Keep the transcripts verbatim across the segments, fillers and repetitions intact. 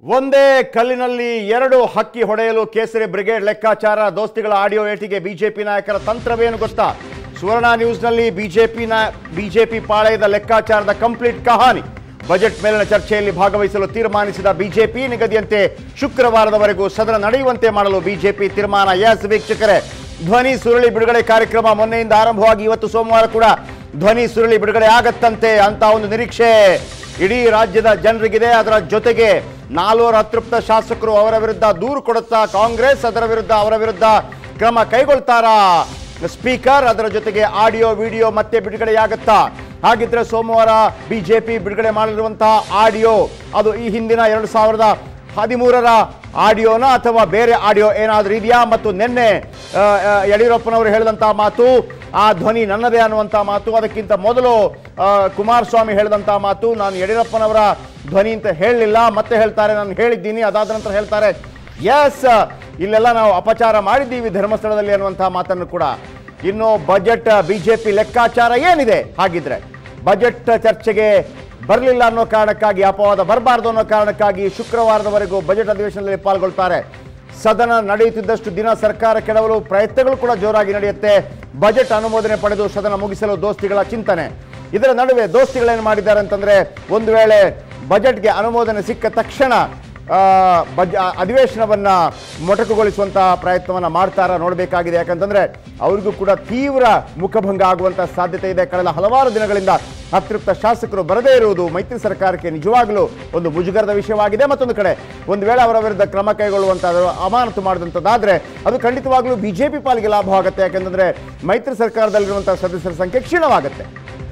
ಒಂದೇ ಕಲ್ಲಿನಲ್ಲಿ ಎರಡು ಹಕ್ಕಿ ಹೊಡೆಯಲು ಕೇಸರಿ ಬ್ರಿಗೇಡ್ ಲೆಕ್ಕಾಚಾರ. ದೋಸ್ತಿಗಳ ಆಡಿಯೋ ಏಟಿಗೆ ಬಿಜೆಪಿ ನಾಯಕರ ತಂತ್ರವೇನು ಗೊತ್ತಾ? ಸುವರ್ಣ ನ್ಯೂಸ್ನಲ್ಲಿ ಬಿಜೆಪಿನ ಬಿಜೆಪಿ ಪಾಳೆಯದ ಲೆಕ್ಕಾಚಾರದ ಕಂಪ್ಲೀಟ್ ಕಹಾನಿ. ಬಜೆಟ್ ಮೇಲಿನ ಚರ್ಚೆಯಲ್ಲಿ ಭಾಗವಹಿಸಲು ತೀರ್ಮಾನಿಸಿದ ಬಿಜೆಪಿ ನಿಗದಿಯಂತೆ ಶುಕ್ರವಾರದವರೆಗೂ ಸದನ ನಡೆಯುವಂತೆ ಮಾಡಲು ಬಿಜೆಪಿ ತೀರ್ಮಾನ. ಎಸ್ ವೀಕ್ಷಕರೇ, ಧ್ವನಿ ಸುರುಳಿ ಬಿಡುಗಡೆ ಕಾರ್ಯಕ್ರಮ ಮೊನ್ನೆಯಿಂದ ಆರಂಭವಾಗಿ ಇವತ್ತು ಸೋಮವಾರ ಕೂಡ ಧ್ವನಿ ಸುರುಳಿ ಬಿಡುಗಡೆ ಆಗತ್ತಂತೆ ಅಂತ ಒಂದು ನಿರೀಕ್ಷೆ ಇಡೀ ರಾಜ್ಯದ ಜನರಿಗಿದೆ. ಅದರ ಜೊತೆಗೆ ನಾಲ್ವರು ಅತೃಪ್ತ ಶಾಸಕರು ಅವರ ವಿರುದ್ಧ ದೂರು ಕೊಡುತ್ತಾ ಕಾಂಗ್ರೆಸ್ ಅದರ ವಿರುದ್ಧ ಅವರ ವಿರುದ್ಧ ಕ್ರಮ ಕೈಗೊಳ್ತಾರಾ ಸ್ಪೀಕರ್? ಅದರ ಜೊತೆಗೆ ಆಡಿಯೋ ವಿಡಿಯೋ ಮತ್ತೆ ಬಿಡುಗಡೆಯಾಗುತ್ತಾ? ಹಾಗಿದ್ರೆ ಸೋಮವಾರ ಬಿಜೆಪಿ ಬಿಡುಗಡೆ ಮಾಡಲಿರುವಂತಹ ಆಡಿಯೋ ಅದು ಈ ಹಿಂದಿನ ಎರಡು ಸಾವಿರದ ಹದಿಮೂರರ ಆಡಿಯೋನ ಅಥವಾ ಬೇರೆ ಆಡಿಯೋ ಏನಾದರೂ ಇದೆಯಾ? ಮತ್ತು ನಿನ್ನೆ ಯಡಿಯೂರಪ್ಪನವರು ಹೇಳಿದಂತಹ ಮಾತು ಆ ಧ್ವನಿ ನನ್ನದೇ ಅನ್ನುವಂಥ ಮಾತು, ಅದಕ್ಕಿಂತ ಮೊದಲು ಕುಮಾರಸ್ವಾಮಿ ಹೇಳಿದಂಥ ಮಾತು ನಾನು ಯಡಿಯೂರಪ್ಪನವರ ಧ್ವನಿ ಅಂತ ಹೇಳಲಿಲ್ಲ, ಮತ್ತೆ ಹೇಳ್ತಾರೆ ನಾನು ಹೇಳಿದ್ದೀನಿ, ಅದಾದ ನಂತರ ಹೇಳ್ತಾರೆ ಎಸ್ ಇಲ್ಲೆಲ್ಲ ನಾವು ಅಪಚಾರ ಮಾಡಿದ್ದೀವಿ ಧರ್ಮಸ್ಥಳದಲ್ಲಿ ಅನ್ನುವಂಥ ಮಾತನ್ನು ಕೂಡ. ಇನ್ನು ಬಜೆಟ್ ಬಿಜೆಪಿ ಲೆಕ್ಕಾಚಾರ ಏನಿದೆ? ಹಾಗಿದ್ರೆ ಬಜೆಟ್ ಚರ್ಚೆಗೆ ಬರಲಿಲ್ಲ ಅನ್ನೋ ಕಾರಣಕ್ಕಾಗಿ, ಅಪವಾದ ಬರಬಾರ್ದು ಅನ್ನೋ ಕಾರಣಕ್ಕಾಗಿ ಶುಕ್ರವಾರದವರೆಗೂ ಬಜೆಟ್ ಅಧಿವೇಶನದಲ್ಲಿ ಪಾಲ್ಗೊಳ್ತಾರೆ. ಸದನ ನಡೆಯುತ್ತಿದ್ದಷ್ಟು ದಿನ ಸರ್ಕಾರ ಕೆಡವಲು ಪ್ರಯತ್ನಗಳು ಕೂಡ ಜೋರಾಗಿ ನಡೆಯುತ್ತೆ. ಬಜೆಟ್ ಅನುಮೋದನೆ ಪಡೆದು ಸದನ ಮುಗಿಸಲು ದೋಸ್ತಿಗಳ ಚಿಂತನೆ. ಇದರ ನಡುವೆ ದೋಸ್ತಿಗಳೇನು ಮಾಡಿದ್ದಾರೆ ಅಂತಂದ್ರೆ, ಒಂದು ವೇಳೆ ಬಜೆಟ್ಗೆ ಅನುಮೋದನೆ ಸಿಕ್ಕ ತಕ್ಷಣ ಬಜ್ ಅಧಿವೇಶನವನ್ನ ಮೊಟಕುಗೊಳಿಸುವಂತಹ ಪ್ರಯತ್ನವನ್ನ ಮಾಡ್ತಾರ ನೋಡಬೇಕಾಗಿದೆ. ಯಾಕಂತಂದ್ರೆ ಅವ್ರಿಗೂ ಕೂಡ ತೀವ್ರ ಮುಖಭಂಗ ಆಗುವಂತಹ ಸಾಧ್ಯತೆ ಇದೆ. ಕಳೆದ ಹಲವಾರು ದಿನಗಳಿಂದ ಅತೃಪ್ತ ಶಾಸಕರು ಬರದೇ ಇರುವುದು ಮೈತ್ರಿ ಸರ್ಕಾರಕ್ಕೆ ನಿಜವಾಗಲೂ ಒಂದು ಮುಜುಗರದ ವಿಷಯವಾಗಿದೆ. ಮತ್ತೊಂದು ಕಡೆ ಒಂದು ವೇಳೆ ಅವರ ವಿರುದ್ಧ ಕ್ರಮ ಕೈಗೊಳ್ಳುವಂತಹ ಅಮಾನತು ಮಾಡಿದಂಥದ್ದಾದ್ರೆ ಅದು ಖಂಡಿತವಾಗ್ಲೂ ಬಿಜೆಪಿ ಪಾಲಿಗೆ ಲಾಭವಾಗುತ್ತೆ. ಯಾಕಂತಂದ್ರೆ ಮೈತ್ರಿ ಸರ್ಕಾರದಲ್ಲಿರುವಂತಹ ಸದಸ್ಯರ ಸಂಖ್ಯೆ ಕ್ಷೀಣವಾಗುತ್ತೆ.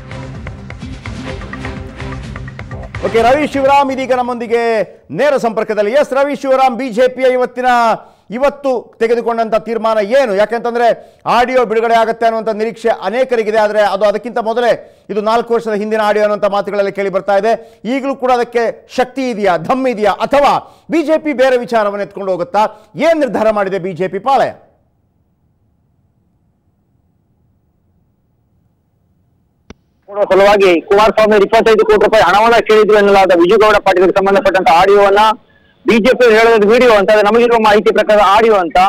ಓಕೆ, ರವಿ ಶಿವರಾಮ್ ಇದೀಗ ನಮ್ಮೊಂದಿಗೆ ನೇರ ಸಂಪರ್ಕದಲ್ಲಿ. ಎಸ್ ರವಿ ಶಿವರಾಮ್, ಬಿಜೆಪಿಯ ಇವತ್ತಿನ ಇವತ್ತು ತೆಗೆದುಕೊಂಡಂತ ತೀರ್ಮಾನ ಏನು? ಯಾಕೆಂತಂದ್ರೆ ಆಡಿಯೋ ಬಿಡುಗಡೆ ಆಗುತ್ತೆ ಅನ್ನುವಂಥ ನಿರೀಕ್ಷೆ ಅನೇಕರಿಗಿದೆ. ಆದರೆ ಅದು ಅದಕ್ಕಿಂತ ಮೊದಲೇ ಇದು ನಾಲ್ಕು ವರ್ಷದ ಹಿಂದಿನ ಆಡಿಯೋ ಅನ್ನುವಂಥ ಮಾತುಗಳಲ್ಲಿ ಕೇಳಿ ಬರ್ತಾ ಇದೆ. ಈಗಲೂ ಕೂಡ ಅದಕ್ಕೆ ಶಕ್ತಿ ಇದೆಯಾ, ದಮ್ ಇದೆಯಾ, ಅಥವಾ ಬಿಜೆಪಿ ಬೇರೆ ವಿಚಾರವನ್ನು ಎತ್ಕೊಂಡು ಹೋಗುತ್ತಾ? ಏನ್ ನಿರ್ಧಾರ ಮಾಡಿದೆ ಬಿಜೆಪಿ ಪಾಳೆ? ಸಲುವಾಗಿ ಕುಮಾರಸ್ವಾಮಿ ಇಪ್ಪತ್ತೈದು ಕೋಟಿ ರೂಪಾಯಿ ಹಣವನ್ನ ಕೇಳಿದ್ರು ಎನ್ನಲಾದ ವಿಜಯಗೌಡ ಪಾಟೀಲ್ಗೆ ಸಂಬಂಧಪಟ್ಟಂತ ಆಡಿಯೋವನ್ನ ಬಿಜೆಪಿ ಹೇಳೋದು ವಿಡಿಯೋ ಅಂತ, ನಮಗಿರುವ ಮಾಹಿತಿ ಪ್ರಕಾರ ಆಡಿಯೋ ಅಂತ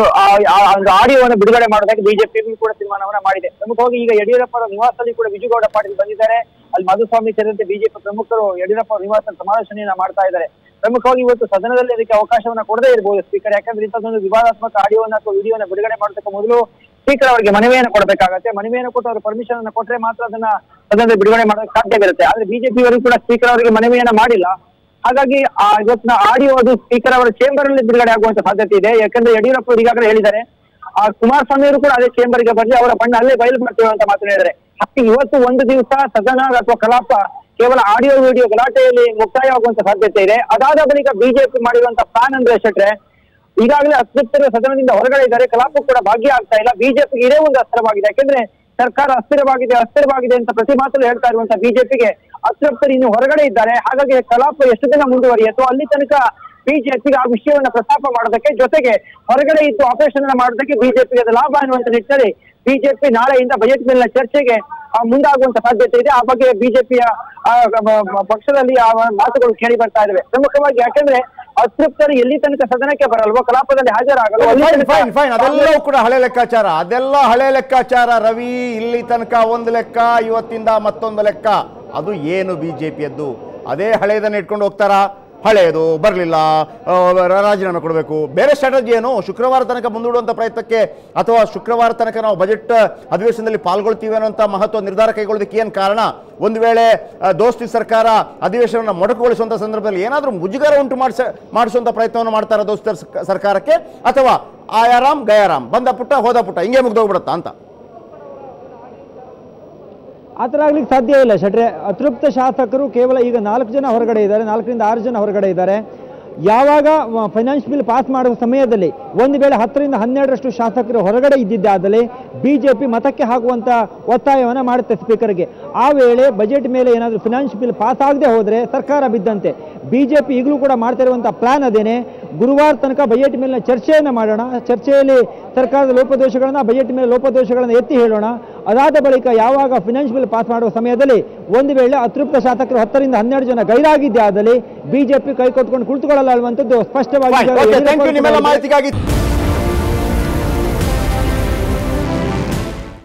ಆಡಿಯೋವನ್ನು ಬಿಡುಗಡೆ ಮಾಡೋದಕ್ಕೆ ಬಿಜೆಪಿ ಕೂಡ ತೀರ್ಮಾನವನ್ನ ಮಾಡಿದೆ. ಪ್ರಮುಖವಾಗಿ ಈಗ ಯಡಿಯೂರಪ್ಪರ ನಿವಾಸದಲ್ಲಿ ಕೂಡ ವಿಜಯಗೌಡ ಪಾಟೀಲ್ ಬಂದಿದ್ದಾರೆ. ಅಲ್ಲಿ ಮಧುಸ್ವಾಮಿ ಸೇರಿದಂತೆ ಬಿಜೆಪಿ ಪ್ರಮುಖರು ಯಡಿಯೂರಪ್ಪ ನಿವಾಸದಲ್ಲಿ ಸಮಾಲೋಚನೆಯನ್ನ ಮಾಡ್ತಾ ಇದ್ದಾರೆ. ಪ್ರಮುಖವಾಗಿ ಇವತ್ತು ಸದನದಲ್ಲಿ ಅದಕ್ಕೆ ಅವಕಾಶವನ್ನ ಕೊಡದೇ ಇರಬಹುದು ಸ್ಪೀಕರ್. ಯಾಕಂದ್ರೆ ಇಂಥದ್ದೊಂದು ವಿವಾದಾತ್ಮಕ ಆಡಿಯೋನ ಅಥವಾ ವಿಡಿಯೋನ ಬಿಡುಗಡೆ ಮಾಡೋದಕ್ಕೆ ಮೊದಲು ಸ್ಪೀಕರ್ ಅವರಿಗೆ ಮನವಿಯನ್ನು ಕೊಡಬೇಕಾಗತ್ತೆ. ಮನವಿಯನ್ನು ಕೊಟ್ಟು ಅವರು ಪರ್ಮಿಷನ್ ಅನ್ನು ಕೊಟ್ಟರೆ ಮಾತ್ರ ಅದನ್ನ ಸದನದಲ್ಲಿ ಬಿಡುಗಡೆ ಮಾಡೋದಕ್ಕೆ ಸಾಧ್ಯವಿರುತ್ತೆ. ಆದ್ರೆ ಬಿಜೆಪಿ ಅವರು ಕೂಡ ಸ್ಪೀಕರ್ ಅವರಿಗೆ ಮನವಿಯನ್ನ ಮಾಡಿಲ್ಲ. ಹಾಗಾಗಿ ಆ ಇವತ್ತಿನ ಆಡಿಯೋ ಅದು ಸ್ಪೀಕರ್ ಅವರ ಚೇಂಬರ್ ಅಲ್ಲಿ ಬಿಡುಗಡೆ ಆಗುವಂತ ಸಾಧ್ಯತೆ ಇದೆ. ಯಾಕಂದ್ರೆ ಯಡಿಯೂರಪ್ಪ ಅವರು ಈಗಾಗಲೇ ಹೇಳಿದ್ದಾರೆ, ಆ ಕುಮಾರಸ್ವಾಮಿ ಅವರು ಕೂಡ ಅದೇ ಚೇಂಬರ್ಗೆ ಬರ್ಲಿ ಅವರ ಬಣ್ಣ ಅಲ್ಲೇ ಬಯಲು ಮಾಡ್ತೇವೆ ಅಂತ ಮಾತು ಹೇಳಿದ್ದಾರೆ. ಇವತ್ತು ಒಂದು ದಿವಸ ಸದನ ಅಥವಾ ಕಲಾಪ ಕೇವಲ ಆಡಿಯೋ ವಿಡಿಯೋ ಗಲಾಟೆಯಲ್ಲಿ ಮುಕ್ತಾಯವಾಗುವಂತ ಸಾಧ್ಯತೆ ಇದೆ. ಅದಾದ ಬಳಿಕ ಬಿಜೆಪಿ ಮಾಡಿರುವಂತ ಪ್ಲಾನ್ ಅಂದ್ರೆ ಶೆಟ್ರೆ, ಈಗಾಗಲೇ ಅತೃಪ್ತರು ಸದನದಿಂದ ಹೊರಗಡೆ ಇದ್ದಾರೆ, ಕಲಾಪ ಕೂಡ ಭಾಗಿಯಾಗ್ತಾ ಇಲ್ಲ. ಬಿಜೆಪಿಗೆ ಇದೇ ಒಂದು ಅಸ್ತ್ರವಾಗಿದೆ. ಯಾಕೆಂದ್ರೆ ಸರ್ಕಾರ ಅಸ್ಥಿರವಾಗಿದೆ ಅಸ್ಥಿರವಾಗಿದೆ ಅಂತ ಪ್ರತಿ ಮಾತಲ್ಲಿ ಹೇಳ್ತಾ ಇರುವಂತ ಬಿಜೆಪಿಗೆ ಅತೃಪ್ತರು ಇನ್ನು ಹೊರಗಡೆ ಇದ್ದಾರೆ. ಹಾಗಾಗಿ ಕಲಾಪ ಎಷ್ಟು ದಿನ ಮುಂದುವರಿಯಿತು ಅಲ್ಲಿ ತನಕ ಬಿಜೆಪಿಗೆ ಆ ವಿಷಯವನ್ನ ಪ್ರಸ್ತಾಪ ಮಾಡೋದಕ್ಕೆ, ಜೊತೆಗೆ ಹೊರಗಡೆ ಇದ್ದು ಆಪರೇಷನ್ ಮಾಡೋದಕ್ಕೆ ಬಿಜೆಪಿಗೆ ಅದು ಲಾಭ ಅನ್ನುವಂತ ನಿಟ್ಟಿನಲ್ಲಿ ಬಿಜೆಪಿ ನಾಳೆಯಿಂದ ಬಜೆಟ್ ಮೇಲಿನ ಚರ್ಚೆಗೆ ಮುಂದಾಗುವಂತ ಸಾಧ್ಯತೆ ಇದೆ. ಆ ಬಗ್ಗೆ ಬಿಜೆಪಿಯ ಪಕ್ಷದಲ್ಲಿ ಆ ಮಾತುಗಳು ಕೇಳಿ ಬರ್ತಾ ಇದಾವೆ. ಪ್ರಮುಖವಾಗಿ ಯಾಕಂದ್ರೆ ಅತೃಪ್ತರು ಎಲ್ಲಿ ತನಕ ಸದನಕ್ಕೆ ಬರಲ್ವೋ, ಕಲಾಪದಲ್ಲಿ ಹಾಜರಾಗಲ್ವೋ, ಅದೆಲ್ಲವೂ ಕೂಡ ಹಳೆ ಲೆಕ್ಕಾಚಾರ. ಅದೆಲ್ಲ ಹಳೆ ಲೆಕ್ಕಾಚಾರ ರವಿ. ಇಲ್ಲಿ ತನಕ ಒಂದು ಲೆಕ್ಕ, ಇವತ್ತಿಂದ ಮತ್ತೊಂದು ಲೆಕ್ಕ. ಅದು ಏನು ಬಿಜೆಪಿಯದ್ದು? ಅದೇ ಹಳೆಯದನ್ನ ಇಟ್ಕೊಂಡು ಹೋಗ್ತಾರಾ? ಹಳೆಯದು ಬರಲಿಲ್ಲ, ರಾಜೀನಾಮೆ ಕೊಡಬೇಕು, ಬೇರೆ ಸ್ಟ್ರಾಟಜಿ ಏನು? ಶುಕ್ರವಾರ ತನಕ ಮುಂದೂಡುವಂಥ ಪ್ರಯತ್ನಕ್ಕೆ ಅಥವಾ ಶುಕ್ರವಾರ ತನಕ ನಾವು ಬಜೆಟ್ ಅಧಿವೇಶನದಲ್ಲಿ ಪಾಲ್ಗೊಳ್ತೀವಿ ಅನ್ನೋಂಥ ಮಹತ್ವ ನಿರ್ಧಾರ ಕೈಗೊಳ್ಳೋದಕ್ಕೆ ಏನು ಕಾರಣ? ಒಂದು ವೇಳೆ ದೋಸ್ತಿ ಸರ್ಕಾರ ಅಧಿವೇಶನವನ್ನು ಮೊಟಕುಗೊಳಿಸುವಂಥ ಸಂದರ್ಭದಲ್ಲಿ ಏನಾದರೂ ಮುಜುಗರ ಉಂಟು ಮಾಡಿಸ ಮಾಡಿಸುವಂಥ ಪ್ರಯತ್ನವನ್ನು ಮಾಡ್ತಾರಾ ದೋಸ್ತಿ ಸರ್ಕಾರಕ್ಕೆ? ಅಥವಾ ಆಯಾರಾಮ್ ಗಯಾರಾಮ್, ಬಂದ ಪುಟ್ಟ ಹೋದ ಪುಟ್ಟ ಹಿಂಗೆ ಮುಗ್ದೋಗ್ಬಿಡುತ್ತಾ ಅಂತ? ಆ ಥರ ಆಗ್ಲಿಕ್ಕೆ ಸಾಧ್ಯ ಇಲ್ಲ ಶೆಟ್ರೆ. ಅತೃಪ್ತ ಶಾಸಕರು ಕೇವಲ ಈಗ ನಾಲ್ಕು ಜನ ಹೊರಗಡೆ ಇದ್ದಾರೆ, ನಾಲ್ಕರಿಂದ ಆರು ಜನ ಹೊರಗಡೆ ಇದ್ದಾರೆ. ಯಾವಾಗ ಫೈನಾನ್ಸ್ ಬಿಲ್ ಪಾಸ್ ಮಾಡುವ ಸಮಯದಲ್ಲಿ ಒಂದು ವೇಳೆ ಹತ್ತರಿಂದ ಹನ್ನೆರಡರಷ್ಟು ಶಾಸಕರು ಹೊರಗಡೆ ಇದ್ದಿದ್ದಾದಲ್ಲಿ ಬಿಜೆಪಿ ಮತಕ್ಕೆ ಹಾಕುವಂಥ ಒತ್ತಾಯವನ್ನು ಮಾಡುತ್ತೆ ಸ್ಪೀಕರ್ಗೆ. ಆ ವೇಳೆ ಬಜೆಟ್ ಮೇಲೆ ಏನಾದರೂ ಫೈನಾನ್ಸ್ ಬಿಲ್ ಪಾಸ್ ಆಗದೆ ಹೋದರೆ ಸರ್ಕಾರ ಬಿದ್ದಂತೆ. ಬಿಜೆಪಿ ಈಗಲೂ ಕೂಡ ಮಾಡ್ತಾ ಇರುವಂಥ ಪ್ಲಾನ್ ಅದೇನೆ. ಗುರುವಾರ ತನಕ ಬಜೆಟ್ ಮೇಲಿನ ಚರ್ಚೆಯನ್ನು ಮಾಡೋಣ, ಚರ್ಚೆಯಲ್ಲಿ ಸರ್ಕಾರದ ಲೋಪದೋಷಗಳನ್ನು ಬಜೆಟ್ ಮೇಲೆ ಲೋಪದೋಷಗಳನ್ನು ಎತ್ತಿ ಹೇಳೋಣ. ಅದಾದ ಬಳಿಕ ಯಾವಾಗ ಫೈನಾನ್ಸ್ ಬಿಲ್ ಪಾಸ್ ಮಾಡುವ ಸಮಯದಲ್ಲಿ ಒಂದು ವೇಳೆ ಅತೃಪ್ತ ಶಾಸಕರು ಹತ್ತರಿಂದ ಹನ್ನೆರಡು ಜನ ಗೈರಾಗಿದ್ದೆ ಆದಲ್ಲಿ ಬಿಜೆಪಿ ಕೈ ಕೊಟ್ಕೊಂಡು ಕುಳಿತುಕೊಳ್ಳಲ್ಲ ಅನ್ನುವಂಥದ್ದು ಸ್ಪಷ್ಟವಾಗಿ ಮಾಹಿತಿಗಾಗಿ